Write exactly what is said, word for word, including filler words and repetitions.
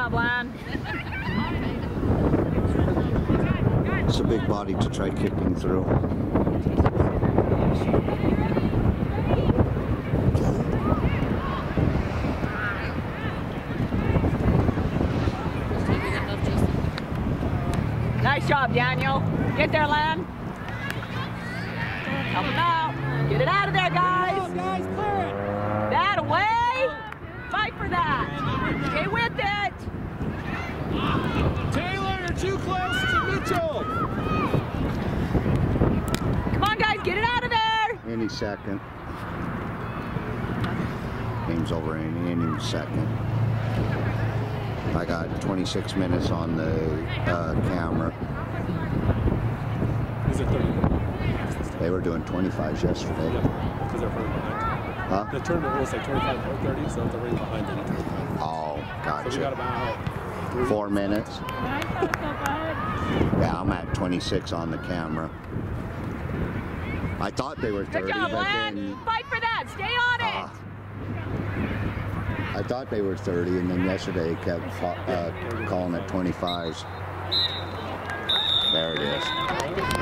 job, Lan. It's a big body to try kicking through. Nice job, Daniel. Get there, Lan. Help him out. Get it out of there, guys. Come on, guys, clear it. That away. Fight for that. Stay with it. Taylor, you're too close to Mitchell. Come on, guys, get it out of there. Any second. Game's over any, any second. I got twenty-six minutes on the uh, camera. Is it thirty? They were doing twenty-fives yesterday. Yeah, because they're further behind. Huh? The tournament was like twenty-five or thirty, so they're right behind them. Oh, So we got gotcha. about three. Four minutes. Yeah, I'm at twenty-six on the camera. I thought they were Good thirty, job, but Lan. then Fight for that. Stay on it. uh, I thought they were thirty, and then yesterday they kept uh, calling it twenty-fives. There it is.